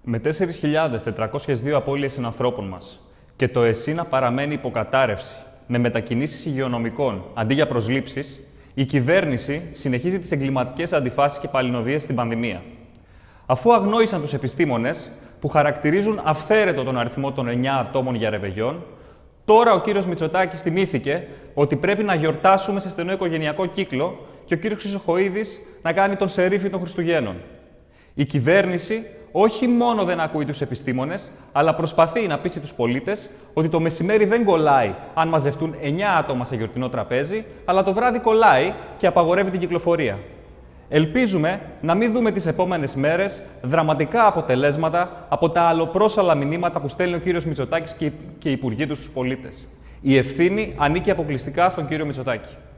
Με 4.402 απώλειες συνανθρώπων μας και το ΕΣΥ να παραμένει υποκατάρρευση με μετακινήσεις υγειονομικών αντί για προσλήψεις, η κυβέρνηση συνεχίζει τις εγκληματικές αντιφάσεις και παλινοδίες στην πανδημία. Αφού αγνόησαν τους επιστήμονες που χαρακτηρίζουν αυθαίρετο τον αριθμό των 9 ατόμων για ρεβεγιόν, τώρα ο κύριος Μητσοτάκης θυμήθηκε ότι πρέπει να γιορτάσουμε σε στενό οικογενειακό κύκλο και ο κύριος Χρυσοχοΐδης να κάνει τον σερίφη των Χριστουγέννων. Η κυβέρνηση όχι μόνο δεν ακούει τους επιστήμονες, αλλά προσπαθεί να πείσει τους πολίτες ότι το μεσημέρι δεν κολλάει αν μαζευτούν 9 άτομα σε γιορτινό τραπέζι, αλλά το βράδυ κολλάει και απαγορεύει την κυκλοφορία. Ελπίζουμε να μην δούμε τις επόμενες μέρες δραματικά αποτελέσματα από τα αλλοπρόσαλα μηνύματα που στέλνει ο κύριος Μητσοτάκης και οι υπουργοί του στους πολίτες. Η ευθύνη ανήκει αποκλειστικά στον κύριο Μητσοτάκη.